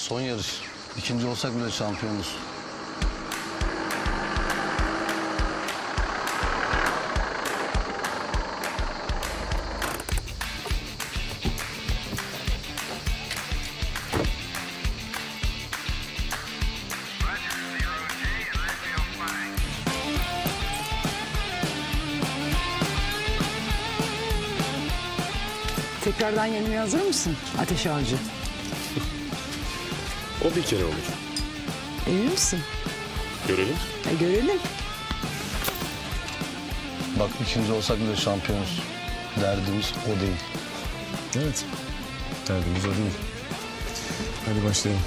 Son yarış. İkinci olsak bile şampiyonuz. Tekrardan yenmeye hazır mısın Ateş Avcı? O bir kere olur. Emin misin? Görelim. Görelim. Bak ikinci olsak bile şampiyonuz. Derdimiz o değil. Evet. Derdimiz o değil. Hadi başlayalım.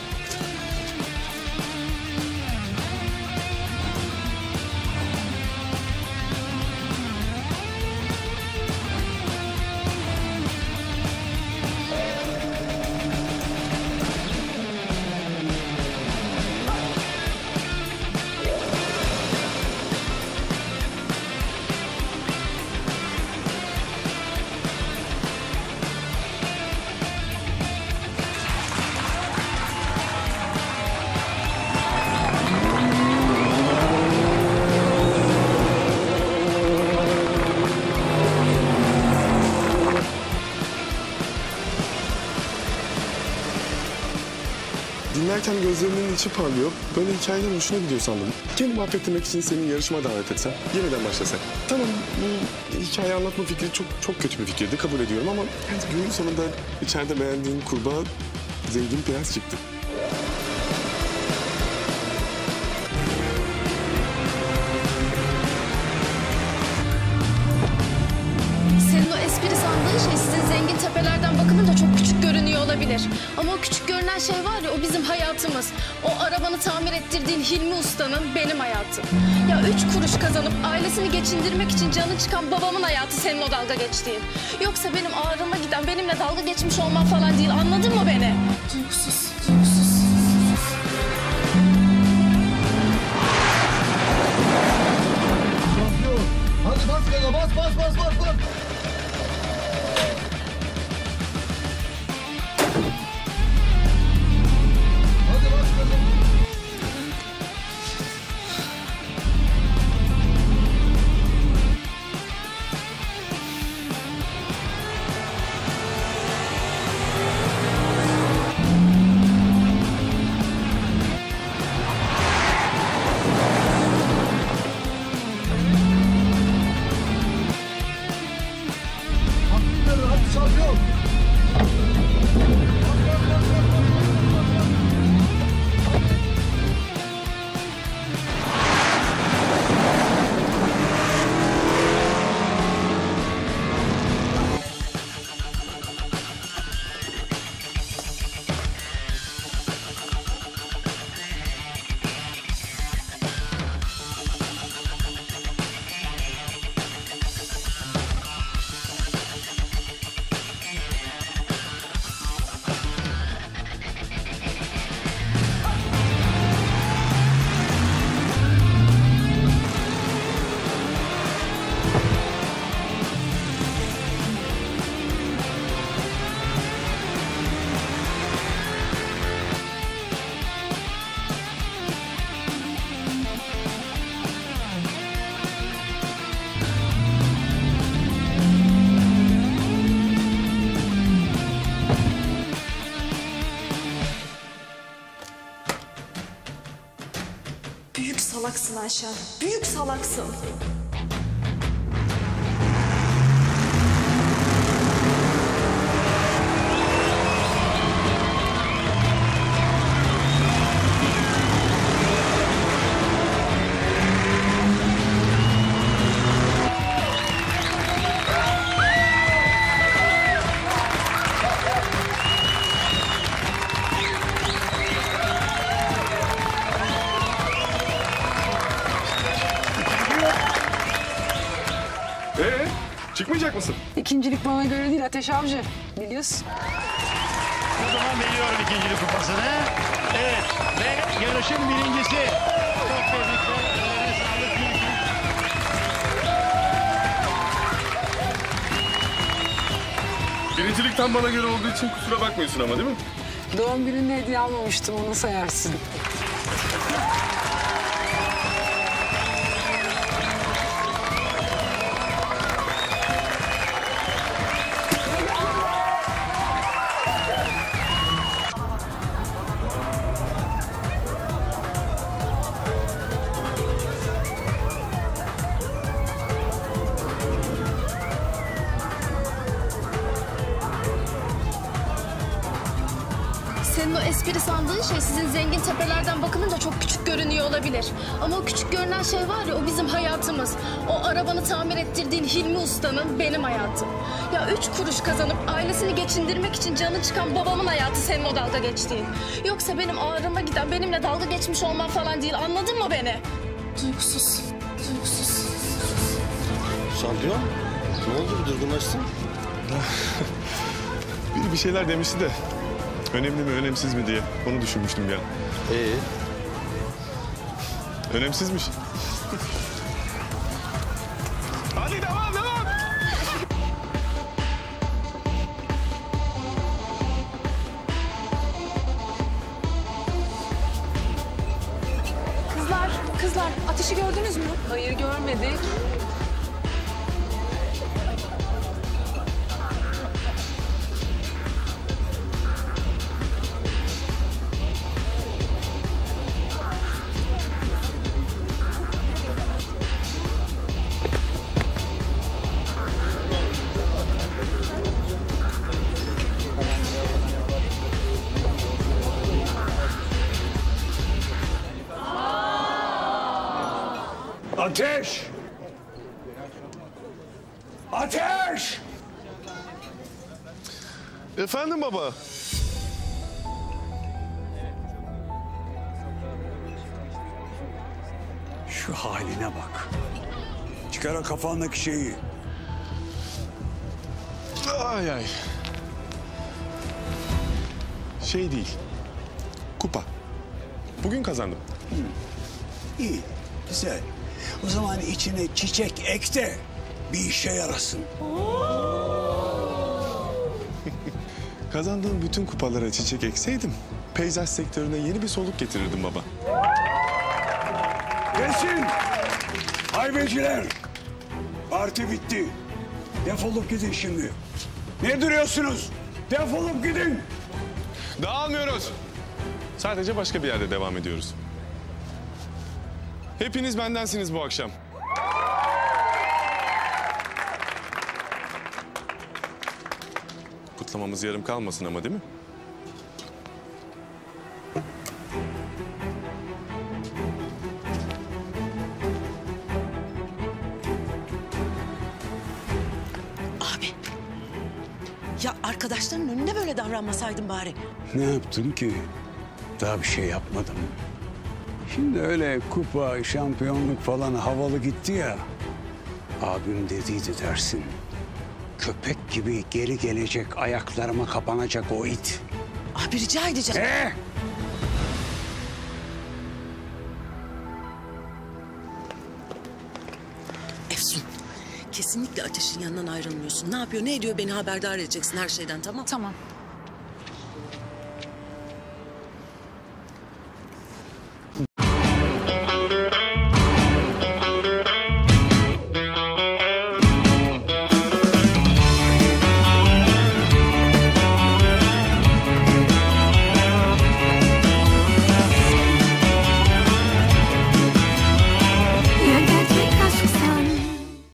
Dinlerken gözlerinin içi parlıyor. Böyle hikayeler hoşuna gidiyor sandım. Kendimi affettirmek için seni yarışma davet etsem, yeniden başlasak. Tamam, bu hikaye anlatma fikri çok kötü bir fikirdi, kabul ediyorum ama günün sonunda içeride beğendiğin kurbağa zengin prens çıktı. Senin o espri sandığın şey sizin zengin tepelerden bakılınca çok küçük görünüyor olabilir. Ama o küçük görünen şey var ya, o bizim hayatımız. O arabanı tamir ettirdiğin Hilmi Usta'nın benim hayatım. Ya 3 kuruş kazanıp ailesini geçindirmek için canı çıkan babamın hayatı senin o dalga geçtiğin. Yoksa benim ağrıma giden, benimle dalga geçmiş olman falan değil, anladın mı beni? Duygusuz, duygusuz. Hadi bas gaza, bas. Hadi bas gaza. Hadi şampiyon. Büyük salaksın Ayşe. Büyük salaksın. Çıkmayacak mısın? İkincilik bana göre değil Ateş Avcı. Biliyorsun. O zaman veriyorum ikincilik kupasını. Evet ve yarışın birincisi. Çok tebrikler. Ellerine sağlık. Birincilik tam bana göre olduğu için kusura bakmıyorsun ama değil mi? Doğum gününde hediye almamıştım, onu sayarsın. Senin o espri sandığın şey sizin zengin tepelerden bakılınca çok küçük görünüyor olabilir. Ama o küçük görünen şey var ya, o bizim hayatımız. O arabanı tamir ettirdiğin Hilmi Usta'nın benim hayatım. Ya 3 kuruş kazanıp ailesini geçindirmek için canı çıkan babamın hayatı senin o dalga geçtiğin. Yoksa benim ağrıma giden, benimle dalga geçmiş olman falan değil, anladın mı beni? Duygusuz, duygusuz. Şampiyon, ne oldu, bir durgunlaştın? Biri bir şeyler demişti de önemli mi önemsiz mi diye onu düşünmüştüm ya. Önemsizmiş. Hadi devam devam. Kızlar, ateşi gördünüz mü? Hayır, görmedik. Ateş! Ateş! Efendim baba. Şu haline bak. Çıkar o kafandaki şeyi. Ay ay. Şey değil. Kupa. Bugün kazandım. İyi, güzel. O zaman içine çiçek ek de bir işe yarasın. Kazandığım bütün kupalara çiçek ekseydim peyzaj sektörüne yeni bir soluk getirirdim baba. Gelsin! Haybeciler! Parti bitti. Defolup gidin şimdi. Ne duruyorsunuz? Defolup gidin! Dağılmıyoruz. Sadece başka bir yerde devam ediyoruz. Hepiniz bendensiniz bu akşam. Kutlamamız yarım kalmasın ama, değil mi? Abi. Ya arkadaşların önünde böyle davranmasaydın bari. Ne yaptım ki? Daha bir şey yapmadım. Şimdi öyle kupa, şampiyonluk falan havalı gitti ya. Abim dediydi dersin. Köpek gibi geri gelecek, ayaklarıma kapanacak o it. Abi rica edeceğim. Efsun, kesinlikle Ateş'in yanından ayrılmıyorsun. Ne yapıyor, ne ediyor beni haberdar edeceksin her şeyden, tamam? Tamam.